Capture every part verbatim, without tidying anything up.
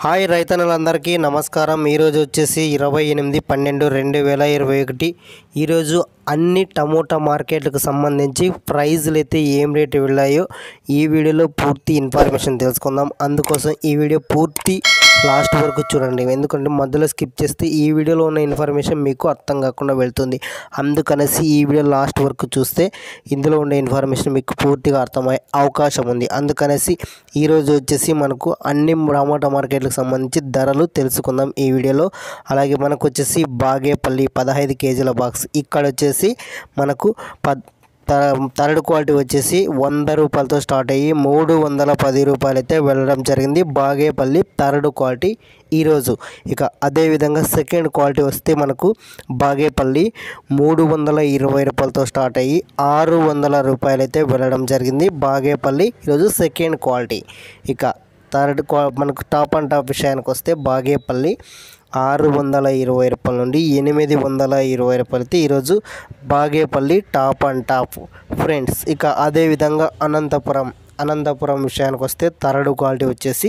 Hi రైతన్నలందరికీ నమస్కారం। ఈరోజు వచ్చేసి ఇరవై ఎనిమిది పన్నెండు రెండు వేల ఇరవై ఒకటి ఈరోజు అన్ని టమోటా మార్కెట్లకు సంబంధించి ప్రైజులు అయితే ఏం రేటు వెళ్ళాయో ఈ వీడియోలో పూర్తి ఇన్ఫర్మేషన్ తెలుసుకుందాం। అందుకోసం ఈ వీడియో పూర్తి లాస్ట్ వరకు చూడండి, ఎందుకంటే మధ్యలో స్కిప్ చేస్తే ఈ వీడియోలో ఉన్న ఇన్ఫర్మేషన్ మీకు అర్థం కాకుండా వెళ్తుంది। అందుకనేసి ఈ వీడియో లాస్ట్ వరకు చూస్తే ఇందులో ఉండే ఇన్ఫర్మేషన్ మీకు పూర్తిగా అర్థమయ్యే అవకాశం ఉంది। అందుకనేసి ఈరోజు వచ్చేసి మనకు అన్ని టమోటా మార్కెట్లకు సంబంధించి ధరలు తెలుసుకుందాం ఈ వీడియోలో। అలాగే మనకు వచ్చేసి బాగేపల్లి పదహైదు కేజీల బాక్స్ ఇక్కడ వచ్చేసి మనకు పద్ థర్డ్ క్వాలిటీ వచ్చేసి వంద రూపాయలతో స్టార్ట్ అయ్యి మూడు వందల పది రూపాయలు అయితే వెళ్ళడం జరిగింది బాగేపల్లి థర్డ్ క్వాలిటీ ఈరోజు। ఇక అదేవిధంగా సెకండ్ క్వాలిటీ వస్తే మనకు బాగేపల్లి మూడు వందల ఇరవై రూపాయలతో స్టార్ట్ అయ్యి ఆరు వందల రూపాయలు అయితే వెళ్ళడం జరిగింది బాగేపల్లి ఈరోజు సెకండ్ క్వాలిటీ। ఇక థర్డ్ క్వా మనకు టాప్ అండ్ టాప్ విషయానికి వస్తే బాగేపల్లి ఆరు వందల ఇరవై రూపాయల నుండి ఎనిమిది వందల ఇరవై రూపాయలు అయితే ఈరోజు Bagepalli top and top friends. ఇక అదేవిధంగా అనంతపురం అనంతపురం విషయానికి వస్తే థర్డ్ క్వాలిటీ వచ్చేసి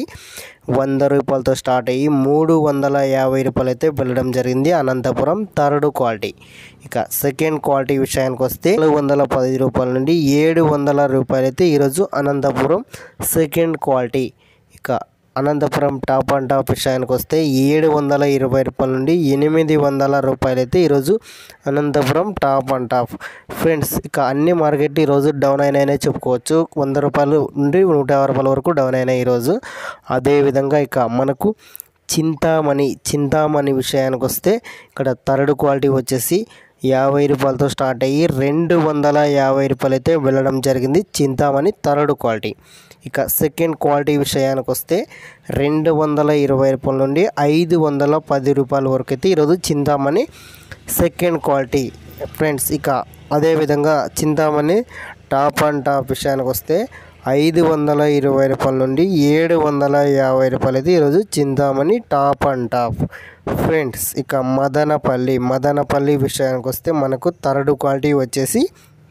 వంద రూపాయలతో స్టార్ట్ అయ్యి మూడు వందల యాభై రూపాయలు అయితే వెళ్ళడం జరిగింది అనంతపురం థర్డ్ క్వాలిటీ। ఇక సెకండ్ క్వాలిటీ విషయానికి వస్తే నాలుగు వందల పది రూపాయల నుండి ఏడు వందల రూపాయలు అయితే ఈరోజు అనంతపురం సెకండ్ క్వాలిటీ। ఇక అనంతపురం టాప్ అండ్ టాప్ విషయానికి వస్తే ఏడు వందల ఇరవై రూపాయల నుండి ఎనిమిది వందల రూపాయలు అయితే ఈరోజు Anantapur top and top friends. ఇక అన్ని మార్కెట్ ఈరోజు డౌన్ అయినాయనే చెప్పుకోవచ్చు, వంద రూపాయలు నుండి నూట యాభై రూపాయల వరకు డౌన్ అయినాయి ఈరోజు। అదేవిధంగా ఇక మనకు చింతామణి చింతామణి విషయానికి వస్తే ఇక్కడ థర్డ్ క్వాలిటీ వచ్చేసి యాభై రూపాయలతో స్టార్ట్ అయ్యి రెండు వందల యాభై రూపాయలు అయితే వెళ్ళడం జరిగింది చింతామణి థర్డ్ క్వాలిటీ। ఇక సెకండ్ క్వాలిటీ విషయానికి వస్తే రెండు వందల ఇరవై రూపాయల నుండి ఐదు వందల పది రూపాయల వరకు అయితే ఈరోజు చింతామణి సెకండ్ క్వాలిటీ ఫ్రెండ్స్। ఇక అదేవిధంగా చింతామణి టాప్ అండ్ టాప్ విషయానికి వస్తే ఐదు వందల ఇరవై రూపాయల నుండి ఏడు వందల యాభై రూపాయలు అయితే ఈరోజు Chintamani top and top friends. ఇక మదనపల్లి మదనపల్లి విషయానికి వస్తే మనకు థర్డ్ క్వాలిటీ వచ్చేసి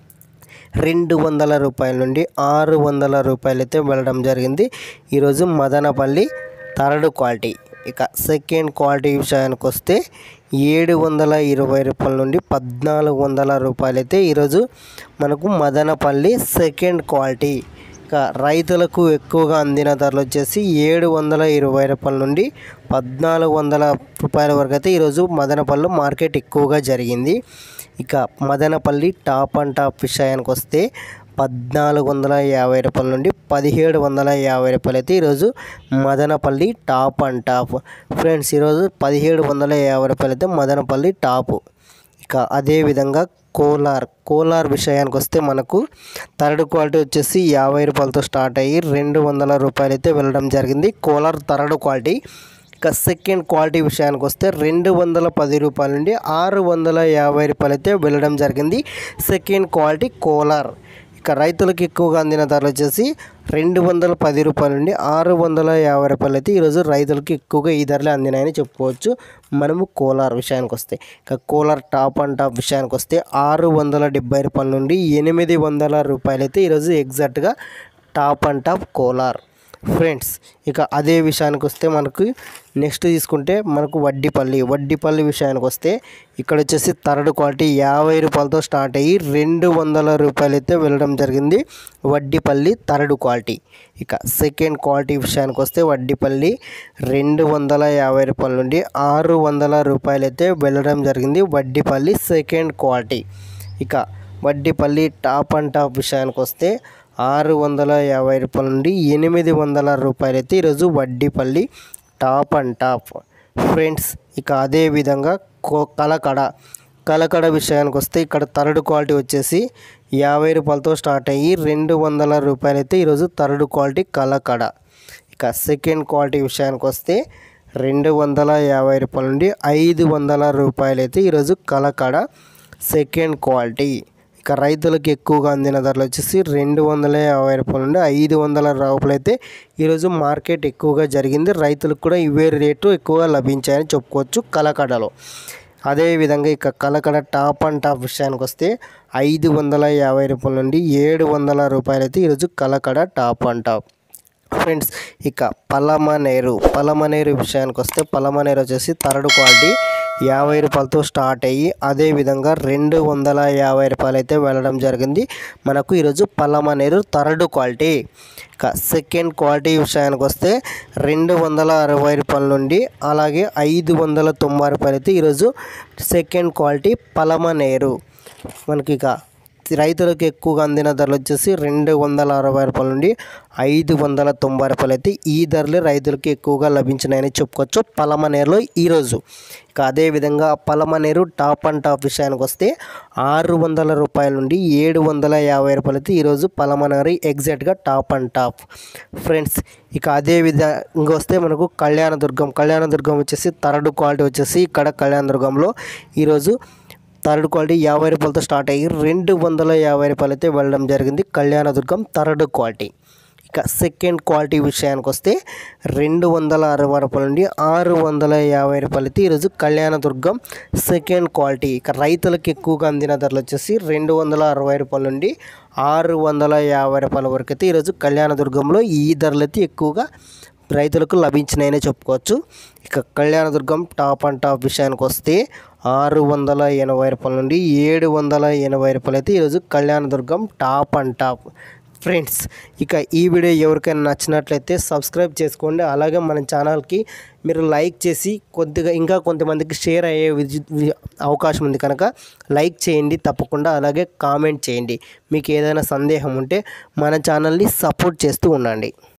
రెండు వందల రూపాయల నుండి ఆరు వందల రూపాయలు అయితే వెళ్ళడం జరిగింది ఈరోజు మదనపల్లి థర్డ్ క్వాలిటీ। ఇక సెకండ్ క్వాలిటీ విషయానికి వస్తే ఏడు వందల ఇరవై రూపాయల నుండి పద్నాలుగు వందల రూపాయలు అయితే ఈరోజు మనకు మదనపల్లి సెకండ్ క్వాలిటీ। ఇక రైతులకు ఎక్కువగా అందిన ధరలు వచ్చేసి ఏడు వందల ఇరవై రూపాయల నుండి పద్నాలుగు వందల రూపాయల వరకు అయితే ఈరోజు మదనపల్లి మార్కెట్ ఎక్కువగా జరిగింది। ఇక మదనపల్లి టాప్ అండ్ టాప్ విషయానికి వస్తే పద్నాలుగు వందల యాభై రూపాయల నుండి పదిహేడు వందల యాభై రూపాయలు అయితే ఈరోజు Madanapalle top and top friends. ఈరోజు పదిహేడు వందల యాభై రూపాయలు అయితే మదనపల్లి టాపు। ఇక అదేవిధంగా కోలార్ కోలార్ విషయానికి వస్తే మనకు థర్డ్ క్వాలిటీ వచ్చేసి యాభై రూపాయలతో స్టార్ట్ అయ్యి రెండు వందల రూపాయలు అయితే వెళ్ళడం జరిగింది కోలార్ థర్డ్ క్వాలిటీ। ఇక సెకండ్ క్వాలిటీ విషయానికి వస్తే రెండు వందల పది రూపాయల నుండి ఆరు వందల యాభై రూపాయలు అయితే వెళ్ళడం జరిగింది సెకండ్ క్వాలిటీ కోలార్। ఇక రైతులకు ఎక్కువగా అందిన ధరలు వచ్చేసి రెండు వందల పది రూపాయల నుండి ఆరు వందల యాభై రూపాయలు అయితే ఈరోజు రైతులకు ఎక్కువగా ఈ ధరలే అందినాయని చెప్పుకోవచ్చు మనము కోలార్ విషయానికి వస్తే। ఇక కోలార్ టాప్ అండ్ టాప్ విషయానికి వస్తే ఆరు వందల డెబ్బై రూపాయల నుండి ఎనిమిది వందల రూపాయలు అయితే ఈరోజు ఎగ్జాక్ట్గా top and top Kolar friends. ఇక అదే విషయానికి వస్తే మనకు నెక్స్ట్ తీసుకుంటే మనకు వడ్డిపల్లి వడ్డిపల్లి విషయానికి వస్తే ఇక్కడ వచ్చేసి థర్డ్ క్వాలిటీ యాభై రూపాయలతో స్టార్ట్ అయ్యి రెండు వందల రూపాయలు అయితే వెళ్ళడం జరిగింది వడ్డిపల్లి థర్డ్ క్వాలిటీ। ఇక సెకండ్ క్వాలిటీ విషయానికి వస్తే వడ్డిపల్లి రెండు వందల యాభై రూపాయల నుండి ఆరు వందల రూపాయలు అయితే వెళ్ళడం జరిగింది వడ్డిపల్లి సెకండ్ క్వాలిటీ। ఇక వడ్డిపల్లి టాప్ అండ్ టాప్ విషయానికి వస్తే ఆరు వందల యాభై రూపాయల నుండి ఎనిమిది వందల రూపాయలు అయితే ఈరోజు Vaddipalli top and top friends. ఇక అదేవిధంగా కో కలకడ కలకడ విషయానికి వస్తే ఇక్కడ థర్డ్ క్వాలిటీ వచ్చేసి యాభై రూపాయలతో స్టార్ట్ అయ్యి రెండు వందల రూపాయలు అయితే ఈరోజు థర్డ్ క్వాలిటీ కలకడ। ఇక సెకండ్ క్వాలిటీ విషయానికి వస్తే రెండు వందల యాభై రూపాయల నుండి ఐదు వందల రూపాయలు అయితే ఈరోజు కలకడ సెకండ్ క్వాలిటీ। ఇక రైతులకు ఎక్కువగా అందిన ధరలు వచ్చేసి రెండు వందల యాభై రూపాయల నుండి ఐదు వందల రూపాయలు అయితే ఈరోజు మార్కెట్ ఎక్కువగా జరిగింది, రైతులకు కూడా ఇవే రేటు ఎక్కువగా లభించాయని చెప్పుకోవచ్చు కలకడలో। అదేవిధంగా ఇక కలకడ టాప్ అండ్ టాప్ విషయానికి వస్తే ఐదు వందల యాభై రూపాయల నుండి ఏడు వందల రూపాయలు అయితే ఈరోజు Kalakada top and top friends ఇక పలమనేరు పలమనేరు విషయానికి వస్తే పలమనేరు వచ్చేసి థర్డ్ క్వాలిటీ యాభై రూపాయలతో స్టార్ట్ అయ్యి అదేవిధంగా రెండు వందల యాభై రూపాయలు అయితే వెళ్ళడం జరిగింది మనకు ఈరోజు పలమనేరు థర్డ్ క్వాలిటీ. ఇక సెకండ్ క్వాలిటీ విషయానికి వస్తే రెండు వందల అరవై రూపాయల నుండి అలాగే ఐదు వందల తొంభై రూపాయలు అయితే ఈరోజు సెకండ్ క్వాలిటీ పలమనేరు. మనకి ఇక రైతులకు ఎక్కువగా అందిన ధరలు వచ్చేసి రెండు వందల అరవై రూపాయల నుండి ఐదు వందల తొంభై రూపాయలు అయితే ఈ ధరలే రైతులకు ఎక్కువగా లభించినాయని చెప్పుకోవచ్చు పలమనేరులో ఈరోజు. ఇక అదేవిధంగా పలమనేరు టాప్ అండ్ టాప్ విషయానికి వస్తే ఆరు వందల రూపాయల నుండి ఏడు వందల యాభై రూపాయలు అయితే ఈరోజు పలమనేరు ఎగ్జాక్ట్గా టాప్ అండ్ టాప్ ఫ్రెండ్స్. ఇక అదే విధంగా వస్తే మనకు కళ్యాణదుర్గం కళ్యాణదుర్గం వచ్చేసి థర్డ్ క్వాలిటీ వచ్చేసి ఇక్కడ కళ్యాణదుర్గంలో ఈరోజు థర్డ్ క్వాలిటీ యాభై రూపాయలతో స్టార్ట్ అయ్యి రెండు వందల యాభై రూపాయలు అయితే వెళ్ళడం జరిగింది కళ్యాణదుర్గం థర్డ్ క్వాలిటీ. ఇక సెకండ్ క్వాలిటీ విషయానికి వస్తే రెండు వందల అరవై రూపాయల నుండి ఆరు వందల యాభై రూపాయలు అయితే ఈరోజు కళ్యాణదుర్గం సెకండ్ క్వాలిటీ. ఇక రైతులకు ఎక్కువగా అందిన ధరలు వచ్చేసి రెండు వందల అరవై రూపాయల నుండి ఆరు వందల యాభై రూపాయల వరకు అయితే ఈరోజు కళ్యాణదుర్గంలో ఈ ధరలు అయితే ఎక్కువగా రైతులకు లభించినాయనే చెప్పుకోవచ్చు. ఇక కళ్యాణదుర్గం టాప్ అండ్ టాప్ విషయానికి వస్తే ఆరు వందల ఎనభై రూపాయల నుండి ఏడు వందల ఎనభై రూపాయలు అయితే ఈరోజు Kalyandurg top and top friends. ఇక ఈ వీడియో ఎవరికైనా నచ్చినట్లయితే సబ్స్క్రైబ్ చేసుకోండి. అలాగే మన ఛానల్కి మీరు లైక్ చేసి కొద్దిగా ఇంకా కొంతమందికి షేర్ అయ్యే అవకాశం ఉంది కనుక లైక్ చేయండి తప్పకుండా. అలాగే కామెంట్ చేయండి. మీకు ఏదైనా సందేహం ఉంటే మన ఛానల్ని సపోర్ట్ చేస్తూ ఉండండి.